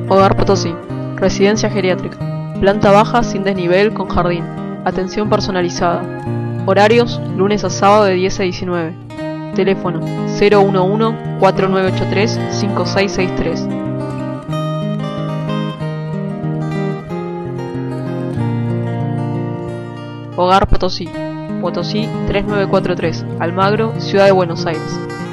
Hogar Potosí. Residencia geriátrica. Planta baja sin desnivel con jardín. Atención personalizada. Horarios lunes a sábado de 10 a 19. Teléfono 011-4983-5663. Hogar Potosí. Potosí 3943. Almagro, Ciudad de Buenos Aires.